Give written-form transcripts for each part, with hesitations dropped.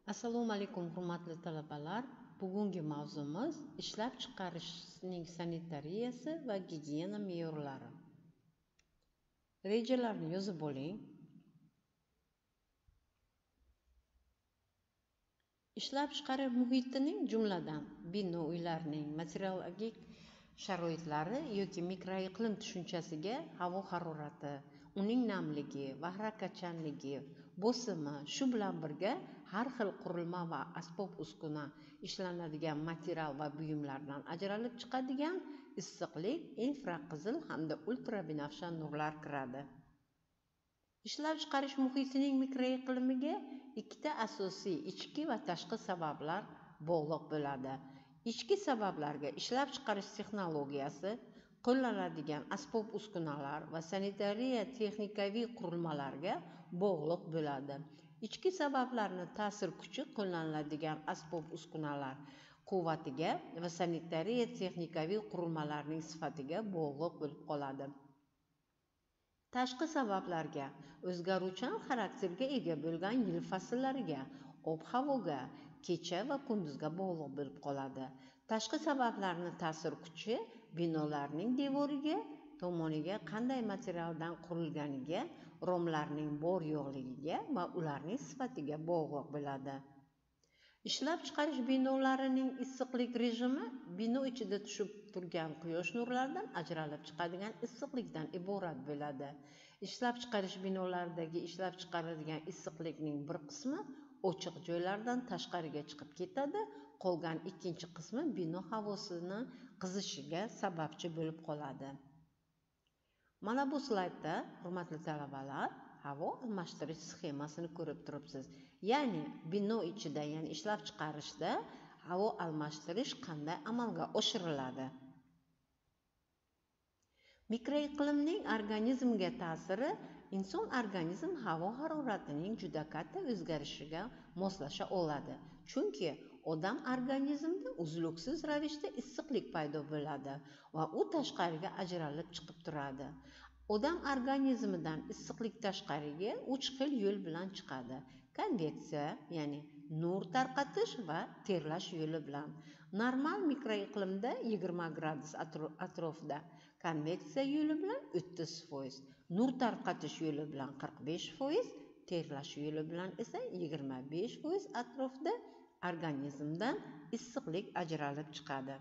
Assalomu alaykum hurmatli talabalar. Bugungi mavzumiz ishlab chiqarishning sanitariyasi va gigiyena me'yorlari. Rejalarni yozib oling. Ishlab chiqarish muhitining jumladan bino uylarining meteorologik sharoitlari yoki mikroiqlim tushunchasiga havo harorati, uning namligi va harakatchanligi, bosimi, shu bilan birga har xil qurilma va asbob-uskuna ishlanadigan material va buyumlardan ajralib chiqadigan issiqlik, infraqizil hamda ultrabinafsha nurlar kiradi. Ishlab chiqarish muhitining mikroiqlimiga ikkita asosiy ichki va tashqi sabablar bog'liq bo'ladi. Ichki sabablarga ishlab chiqarish texnologiyasi, qo'llaniladigan asbob-uskunalar va sanitariya texnikaviy qurilmalarga bog'liq bo'ladi. Ichki sabablarni ta'sir kuchi qo'llaniladigan asbob-uskunalar quvvatiga va sanitariya texnikaviy qurilmalarning sifatiga bog'liq bo'lib qoladi. Tashqi sabablarga o'zgaruvchan xarakterga ega bo'lgan yil fasllariga, ob-havoga, kecha va kunduzga bog'liq bo'lib qoladi. Tashqi sabablarni ta'sir kuchi binolarning devoriga tomoniga qanday materialdan qurilganiga, romlarning bor yo'qligiga va ularning sifatiga bog'liq bo'ladi. Ishlab chiqarish binolarining issiqlik rejimi bino ichida tushib turgan quyosh nurlaridan ajralib chiqadigan issiqlikdan iborat bo'ladi. Ishlab chiqarish binolaridagi ishlab chiqariladigan issiqlikning bir qismi ochiq joylardan tashqariga chiqib ketadi, qolgan ikkinchi qismi bino havosini qizishiga sababchi bo'lib qoladi. Mana bu slaydda, hurmatli talabalar, havo almashtirish sxemasini ko'rib turibsiz. Ya'ni bino ichida, ya'ni ishlab chiqarishda havo almashtirish qanday amalga oshiriladi? Mikroiqlimning organizmga ta'siri inson organizm havo haroratining juda katta o'zgarishiga moslasha oladi. Chunki odam organizmida uzluksiz ravishda issiqlik paydo bo'ladi va u tashqariga ajralib chiqib turadi. Odam organizmidan issiqlik tashqariga 3 xil yo'l bilan chiqadi. Konveksiya, ya'ni nur tarqatish va terlash yo'li bilan. Normal mikroiqlimda 20 gradus atrofida, konveksiya yo'li bilan 30%, nur tarqatish yo'li bilan 45%, terlash yo'li bilan esa 25% atrofida organizmdan issiqlik ajralib chiqadi.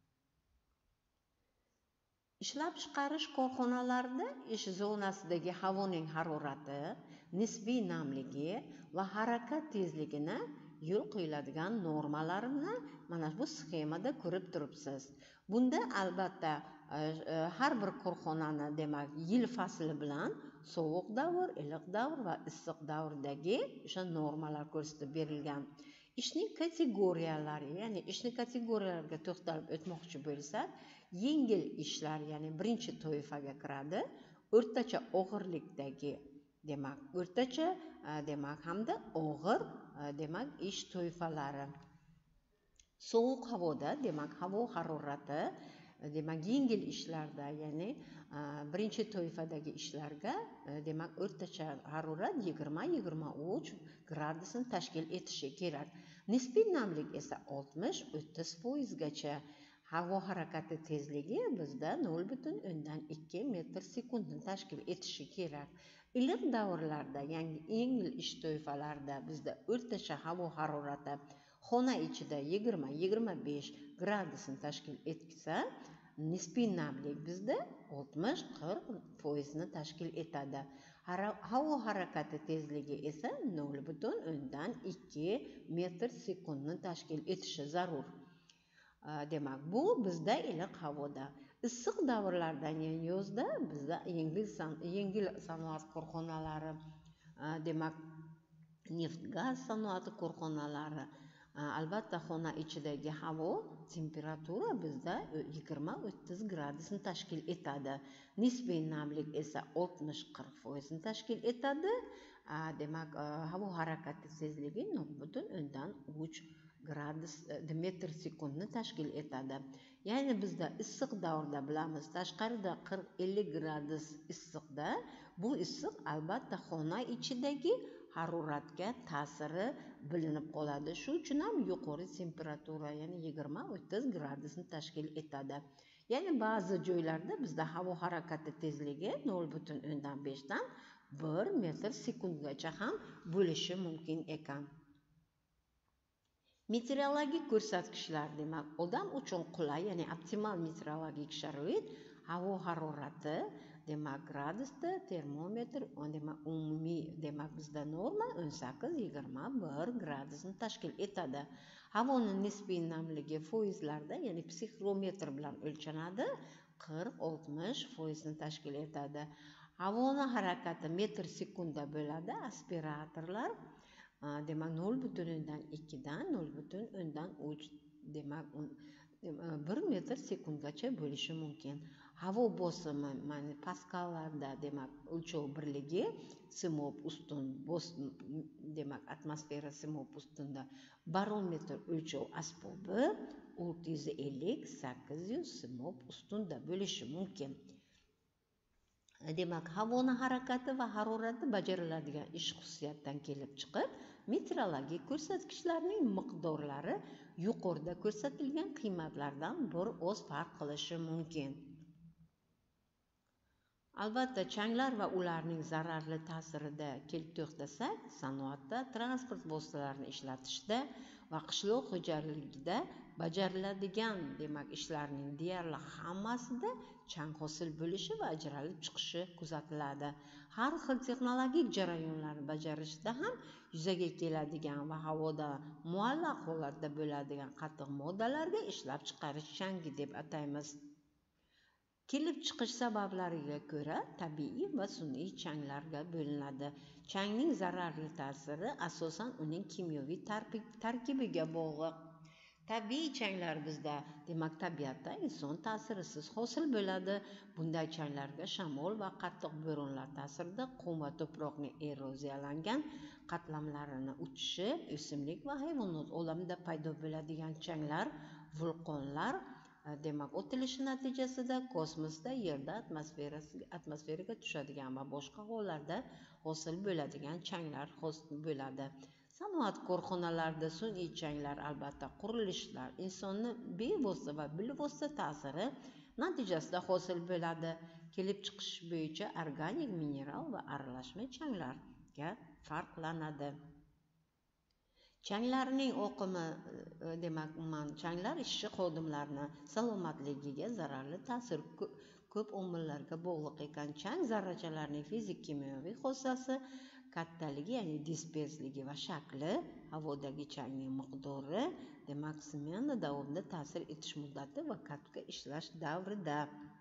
Ishlab chiqarish korxonalarida ish zonasidagi havoning harorati, nisbiy namligi va harakat tezligini yo'l qo'yiladigan normalarini mana bu sxemada ko'rib turibsiz. Bunda albatta har bir korxonani, demak, yil fasli bilan sovuq davr, iliq davr va issiq davrdagi o'sha normalar ko'rsatib berilgan. Ishning kategoriyalari, ya'ni ishning kategoriyalariga to'xtalib o'tmoqchi bo'lsak, yengil ishlar, ya'ni birinchi toifaga kiradi, o'rtacha og'irlikdagi, demak, o'rtacha, demak, hamda og'ir, demak, ish toifalari. Sovuq havoda, demak, havo harorati, demak, yengil ishlarda, ya'ni birinchi toifadagi ishlarga, demak, o'rtacha harorat 20-23 gradusni tashkil etishi kerak. Nisbiy namlik esa 60-30% gacha. Havo harakati tezligi bizda 0,2 metr sekundni tashkil etishi kerak. Iliq davrlarda, ya'ni yengil ish toifalarida bizda o'rtacha havo harorati xona ichida 20-25 gradusni tashkil etsa, nisbiy namlik bizda 60-40% ni tashkil etadi. Havo harakati tezligi esa 0,2 metr sekundni tashkil etishi zarur. Demak, bu bizda iliq havoda. Issiq davrlarda, ya'ni yozda bizda yengil sanoat korxonalari, demak, neft gaz sanoati korxonalari, albatta xona ichidagi havo temperatura bizda 20-30 gradusni tashkil etadi. Nisbiy namlik esa 60-40% ni tashkil etadi. Demak, havo harakati tezligi 0,3 gradus metr sekundni tashkil etadi. Ya'ni bizda issiq davrda bilamiz, tashqarida 40-50 gradus issiqda, bu issiq albatta xona ichidagi haroratga ta'siri bilinib qoladi. Shu uchun ham yuqori temperatura, ya'ni 20-30 gradusni tashkil etadi. Ya'ni ba'zi joylarda bizda havo harakati tezligi 0,5 dan 1 metr sekundgacha ham bo'lishi mumkin ekan. Meteorologik ko'rsatkichlar, demak, odam uchun qulay, ya'ni optimal meteorologik sharoit havo harorati, demak, gradusda, termometr, demak, umumiy, demak, bizda norma 18-21 gradusni tashkil etadi. Havoning nisbiy namligi foizlarda, ya'ni psixrometr bilan o'lchanadi, 40-60% tashkil etadi. Havoning harakati metr sekundda bo'ladi. Aspiratorlar demak 0,2 dan 0,3 demak 1 metr sekundgacha bo'lishi mumkin. Havo bosimi, mana paskallarda, demak, o'lchov birligi simov ustun, demak, atmosfera simov ustunda barometr o'lchov asbobi 650-800 simov ustunda bo'lishi mumkin. Demak, havoning harakati va harorati bajariladigan ish xususiyatidan kelib chiqib, meteorologik ko'rsatkichlarning miqdorlari yuqorida ko'rsatilgan qiymatlardan bir oz farq qilishi mumkin. Albatta, changlar va ularning zararli ta'sirida kelib to'xtasak, sanoatda, transport vositalarini ishlatishda va qishloq xo'jaligida bajariladigan, demak, ishlarning deyarli hammasida chang hosil bo'lishi va ajralib chiqishi kuzatiladi. Har xil texnologik jarayonlarni bajarishda ham yuzaga keladigan va havoda muallaq holatda bo'ladigan qattiq moddalarga ishlab chiqarish changi deb ataymiz. Kelib chiqish sabablariga ko'ra tabiiy va sun'iy changlarga bo'linadi. Changning zararli ta'siri asosan uning kimyoviy tarkibiga bog'liq. Tabiiy changlar bizda, demak, tabiatda inson ta'sirisiz hosil bo'ladi. Bunday changlarga shamol va qattiq bo'ronlar ta'sirida qum va tuproqning eroziyalangan qatlamlarini uchishi, o'simlik va hayvonot olamida paydo bo'ladigan changlar, vulqonlar, demak, otilishi natijasida kosmosda, yerda atmosferaga tushadigan va boshqa hollarda hosil bo'ladigan changlar hosil bo'ladi. Sanoat korxonalarida sun'iy changlar, albatta, qurilishlar, insonni bevosita va bilvosita ta'siri natijasida hosil bo'ladi. Kelib chiqish bo'yicha organik, mineral va aralashma changlarga farqlanadi. Changlarning oqimi, demak, changlar ishchi xodimlarni salomatligiga zararli ta'sir ko'p omillarga bog'liq ekan. Chang zarrachalarining fizik-kimyoviy xossasi, kattaligi, ya'ni disperzligi va shakli, havodagi changning miqdori, demak, smena davomida ta'sir etish muddati va katta ishlash davrida.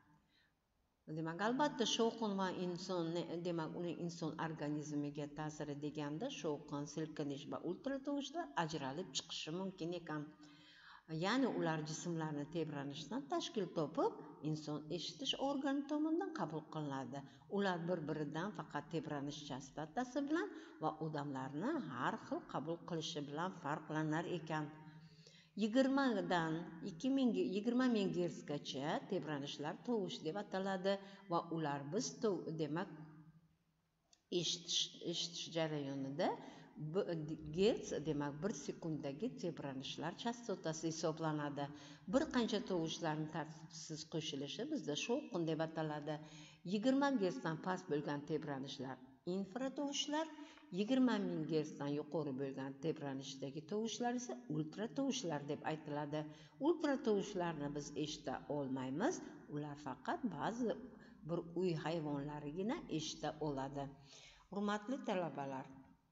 Demak, albatta, shovqin va demak, uning inson organizmiga ta'siri deganda shovqin, silkinish va ultratovushlar ajralib chiqishi mumkin ekan. Ya'ni ular jismlarni tebranishidan tashkil topib, inson eshitish organi tomonidan qabul qilinadi. Ular bir-biridan faqat tebranish chastotasi bilan va odamlarni har xil qabul qilishi bilan farqlanar ekan. 20 dan 20 ming gertsgacha tebranishlar tovush deb ataladi va ular biz demak, eshitish jarayonida gerts, demak, 1 sekundagi tebranishlar chastotasi hisoblanadi. Bir qancha tovushlarning tartibsiz qo'shilishi bizda shovqin deb ataladi. 20 gertsdan past bo'lgan tebranishlar infratovushlar, 20 ming gertsdan yuqori bo'lgan tebranishdagi tovushlar esa ultratovushlar deb aytiladi. Ultratovushlarni biz eshita olmaymiz, ular faqat ba'zi bir uy hayvonlarigina eshita oladi. Hurmatli talabalar,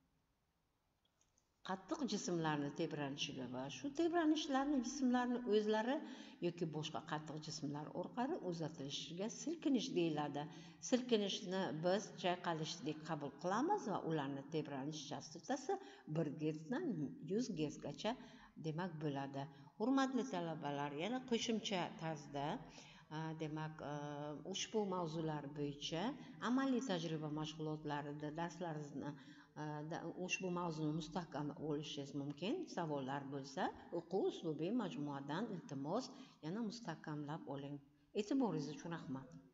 qattiq jismlarni tebranishiga va shu tebranishlarni jismlarni o'zlari yoki boshqa qattiq jismlar orqali uzatilishiga silkinish deyiladi. Silkinishni biz chayqalishdek qabul qilamiz va ularning tebranish chastotasi 1 gertsdan 100 gertsgacha, demak, bo'ladi. Hurmatli talabalar, yana qo'shimcha tarzda, demak, ushbu mavzular bo'yicha amaliy tajriba mashg'ulotlarida darslaringizni ushbu mavzuni mustahkam olishingiz mumkin. Savollar bo'lsa, o'quv uslubiy majmuadan iltimos yana mustahkamlab oling. E'tiboringiz uchun rahmat.